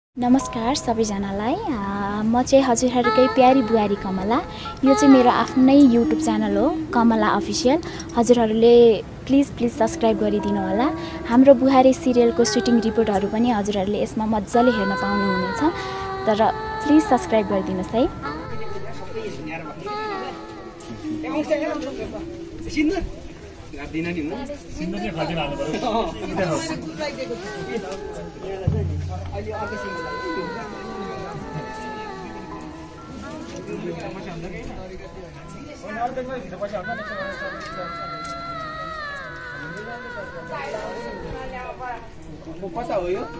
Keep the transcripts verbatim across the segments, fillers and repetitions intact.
नमस्कार सबैजनालाई म चाहिँ हजुरहरुकै प्यारी बुहारी कमला। यो चाहिँ मेरो आफ्नै युट्युब च्यानल हो कमला अफिसियल। हजुरहरुले प्लिज प्लिज सब्स्क्राइब गरिदिनु होला। हाम्रो बुहारी सिरियलको सुटिङ रिपोर्टहरु पनि हजुरहरुले यसमा मज्जाले हेर्न पाउनुहुनेछ। तर प्लिज सब्स्क्राइब गरिदिनुस् है। कता हो यो?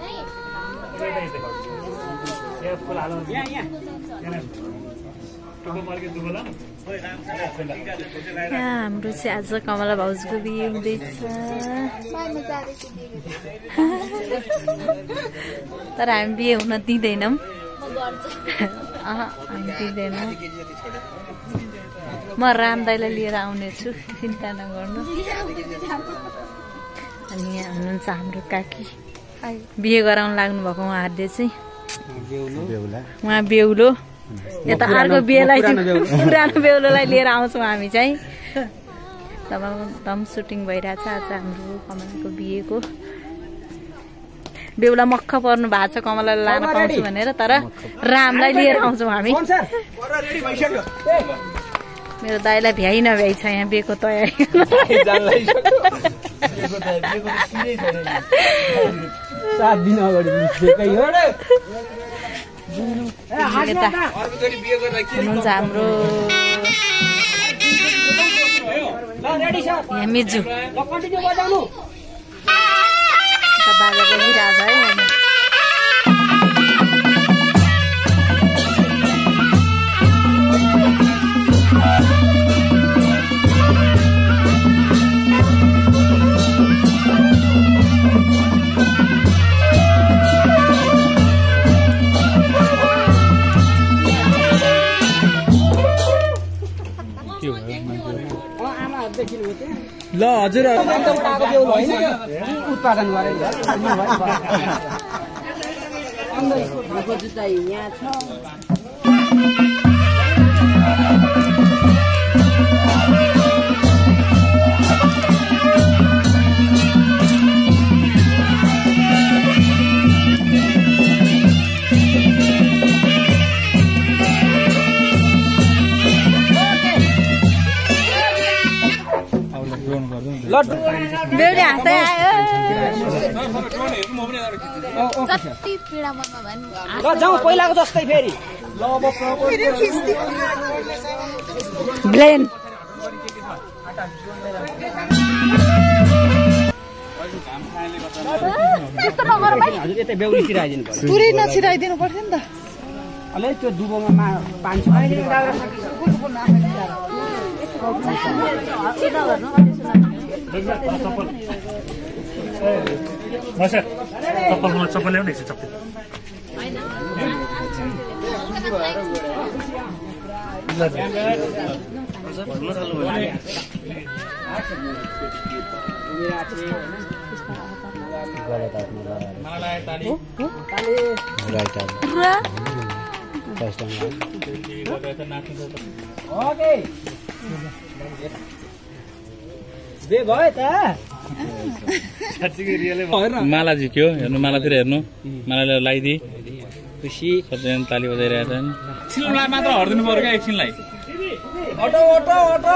हाम्रो चाहिँ आज कमला भाउजूको बिहे हुँदैछ। तर हामी बिहे हुन दिँदैनौँ। हामी दिँदैनौँ। म राम दाइलाई लिएर आउनेछु, चिन्ता नगर्नु। अनि यहाँ हुनुहुन्छ हाम्रो काकी, बिहे गराउन लाग्नु भएको उहाँहरूले चाहिँ। उहाँ बेहुलो, यता अर्को बिहेलाई पुरानो बेहुलोलाई लिएर आउँछौँ हामी चाहिँ। तब सुटिङ भइरहेछ आज हाम्रो कमलाको बिहेको। बेहुला मक्ख पर्नु भएको छ कमलालाई लान पाउँछु भनेर, तर रामलाई लिएर आउँछौँ हामी। मेरो दाइलाई भ्याइ नभ्याइ छ यहाँ बिहेको तयारी। सात दिन अगाडि हुनुहुन्छ हाम्रो यहाँ मिजु बाजा बजिरहेछ है। ल हजुर उत्पादन गरेर बेहुली हाँस्दै आयो। जति पीडा मनमा भए नि ल जाउँ पहिलाको जस्तै फेरि। ल अब ब्लेन हजुर यतै बेहुली छिराइदिनु पर्छ। पुरै नछिराइदिनु पर्थ्यो नि त। अलि त्यो दुबोमा पानी छ। चप्पल चप्पल ल्याउने चप्पल माला झिक्यो हेर्नु, मालातिर हेर्नु, मालाले लगाइदिए खुसी सबैजना ताली बजाइरहेछन्। छिल्ला मात्र हर्दिनु पर्यो क्या एकछिनलाई। अटो अटो अटो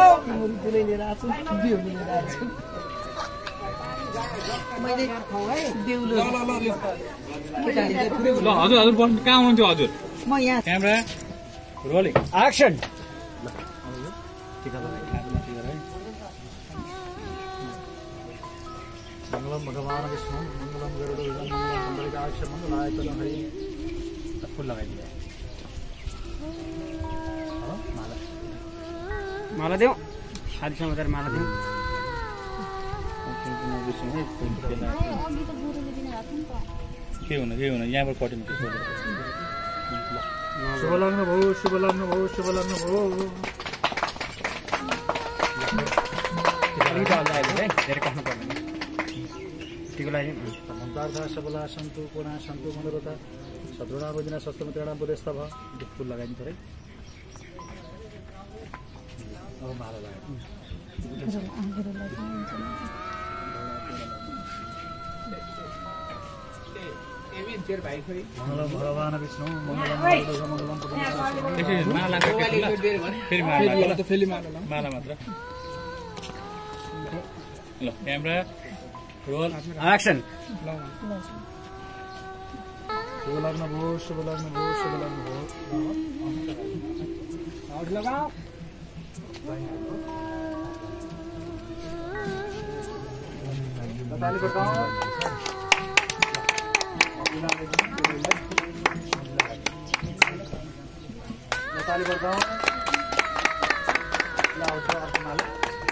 ल हजुर हजुर बस्नु, कहाँ हुनुहुन्छ हजुर? म यहाँ क्यामेरा रोलिङ एक्सन। मंगलम भगवान विष्णु मंगलम गरुड़ मंगलिकाक्ष मंगलायतन हरि। फुल लगाई दिया माला माला देऊ शादी समाचार माला देऊ। के हुन के हुन यहाँबाट कटिन्छ। शुभ लग्न भयो, शुभ लग्न भयो, शुभ लग्न भयो। धेरै कस्नु पर्दैन। टिको लागि सबला सन्तु कोना सन्तु मनोरथा शत्रुणावदिना शस्त्रमित्राणां पुरस्तभ फुल लगाइदिनु पऱ्यो अब माला लगायो मङ्गलम भगवान् विष्णु मङ्गलम मङ्गलम माला मात्र ल क्यामेरा रोल एक्सन शुभ लग्न भयो शुभ लग्न भयो शुभ लग्न भयो लगाओ बताली बताओ बताली बताओ लाओ तो आप माला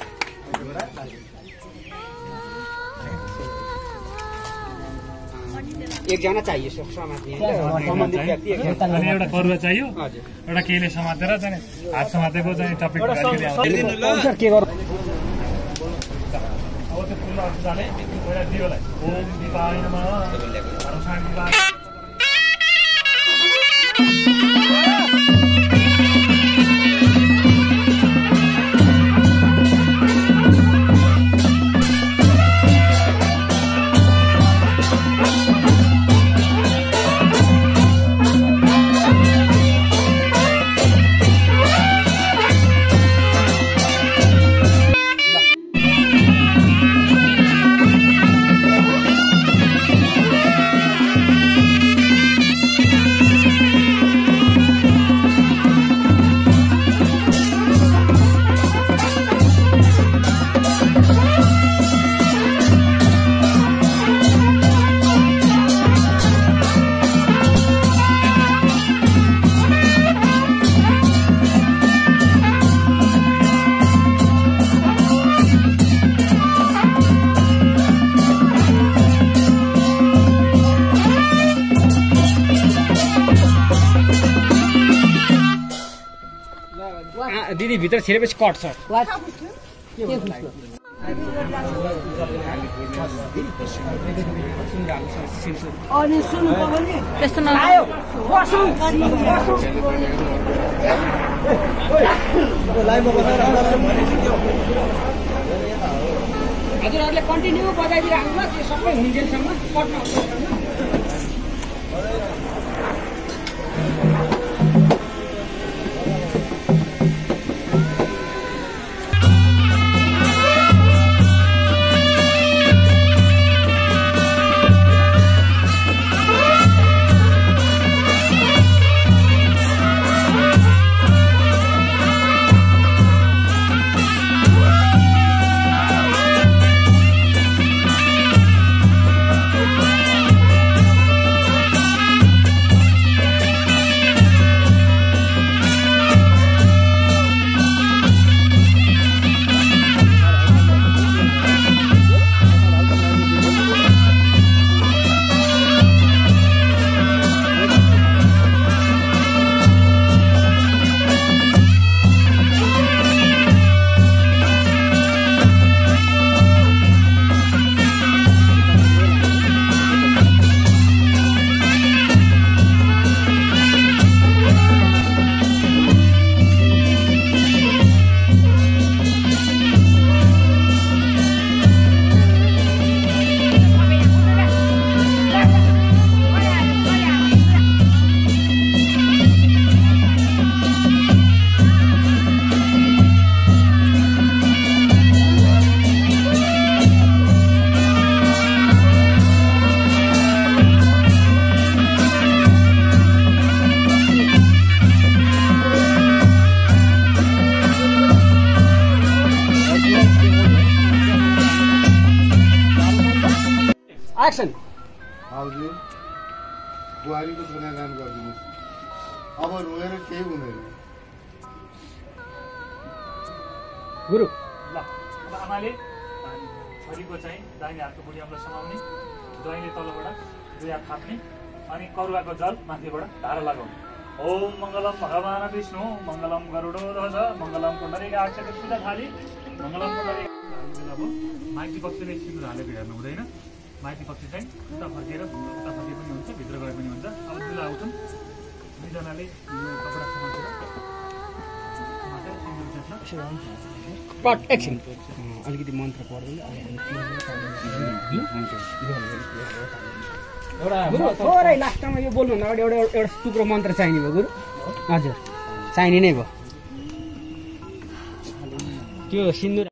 एकजना चाहिए समात्ने सम्बन्धित व्यक्ति एकजना अनि एउटा करुवा चाहियो एउटा केले समातेर चाहिँ हात समातेको चाहिँ टपिक के गर्नु अब त्यो फुल जाने पहिला दियोलाई ओम दिवाय नमः हरसाण दिवाय दिदी भित्र छिरेपछि कट छ अनि सुन्नु पर्यो त्यस्तो नआयो बसौँ हजुरहरूले कन्टिन्यू बजाइदिइराख्नु ल त्यो सबै हुन्जेलसम्म कट नहोस् एक्सन हजुर बुहारीको गुणगान गरिदिनुहोस् अब रोएर केही हुँदैन गुरु ल अब आमाले छोरीको चाहिँ दाहिने हातको बुढी आमालाई समाउने ज्वाइँले तलबाट दुई हात थाप्ने अनि करुवाको जल माथिबाट धारा लगाउने ओम मङ्गलम भगवान् विष्णु मङ्गलम गरुडोध्वज मङ्गलम पुण्डरीकाक्षको पूजा थाली मङ्गलम पुण्डरी अब माइती पक्षले सिन्दुर हालेको हेर्नु हुँदैन माइती पक्ष चाहिँ उता फर्केर उता फर्के पनि हुन्छ, भित्र गए पनि हुन्छ। अब दुला आउँछन्, दुईजनाले यो कपडा समातेर समातेर सिन्दुर खेल्छ। एकछिन अलिकति मन्त्र पढ्दैन गुरु, थोरै लास्टमा यो बोल्नुभन्दा अगाडि एउटा एउटा टुक्रो मन्त्र चाहिने भयो गुरु। हजुर चाहिने नै भयो त्यो सिन्दुर।